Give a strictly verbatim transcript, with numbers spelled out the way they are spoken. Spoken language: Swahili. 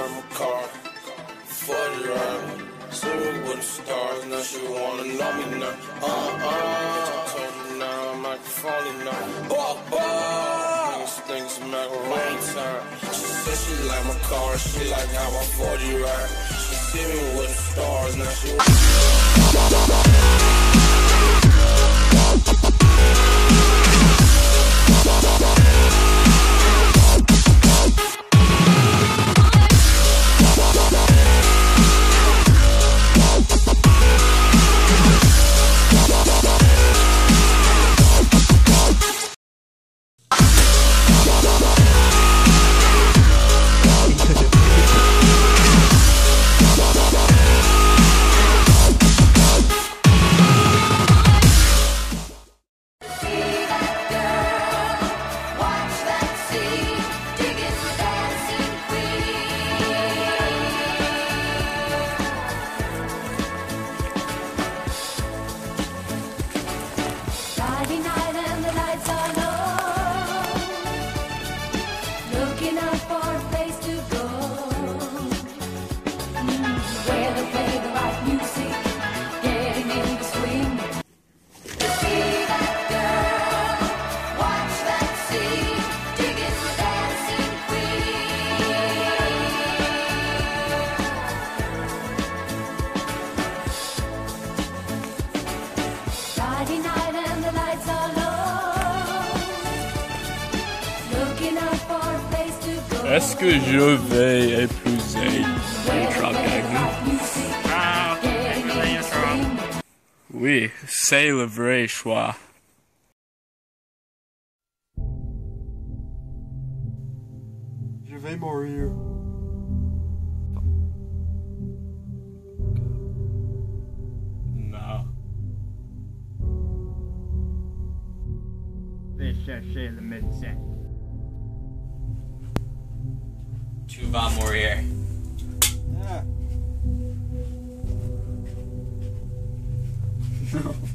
like my car. forty ride. Swimming with the stars, now she wanna know me now. Uh-uh. Told her now I'm microphone now. Oh, oh. Niggas think it's macaroni time. She said she like my car, she like how my forty ride. She see me with the stars, now she Est-ce que je vais épouser Ultra Gagnon? Ah, épouser Ultra. Oui, c'est le vrai choix. Je vais mourir. Non. Je vais chercher le médecin. Tu vas mourir. Ah.